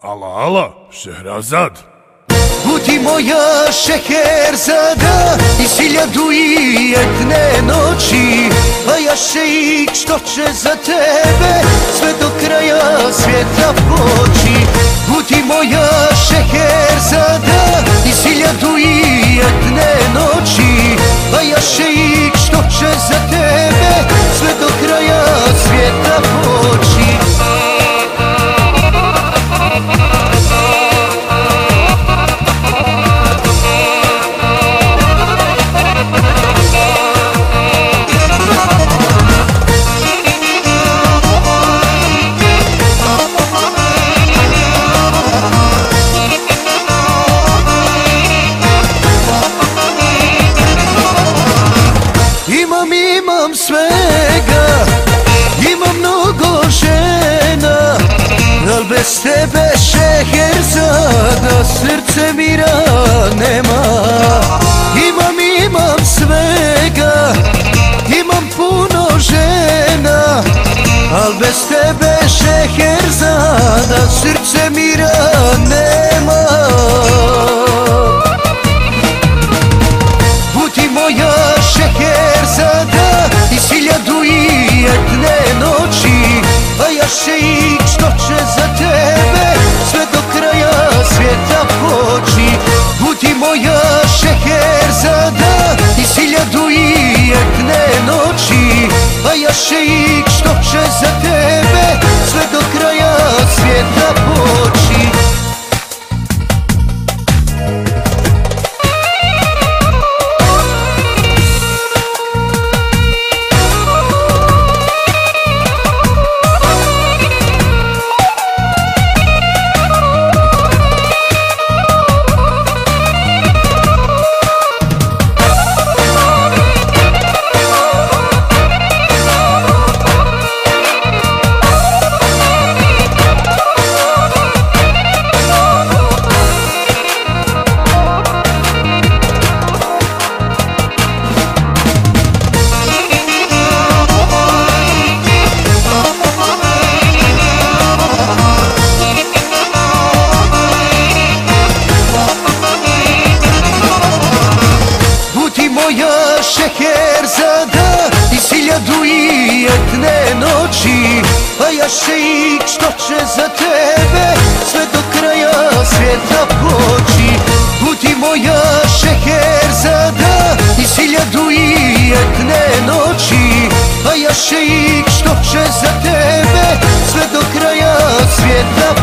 Ала, Шехразад. Budi moja Šeherzada iz 1001 noći, a ja šeik što će za tebe sve do kraja svijeta poći. Budi moja Šeherzada iz 1001 noći, a ja šeik što će za tebe sve do kraja svijeta poći. Imam svega, imam mnogo žena, al bez tebe Šeherzada srce mira nema. Imam svega, imam puno žena, al bez tebe Šeherzada srce mira nema. Budi moja Šeherzada iz 1001 noći, a ja šeik što će za tebe sve do kraja svijeta poći. Budi moja Šeherzada iz 1001 noći, a ja šeik što će za tebe sve do kraja svijeta poći. Moja Šeherzada iz 1001 noći, a ja šeik što će za tebe sve do kraja svijeta poći. Budi moja Šeherzada iz 1001 noći, a ja šeik što će za tebe sve do kraja svijeta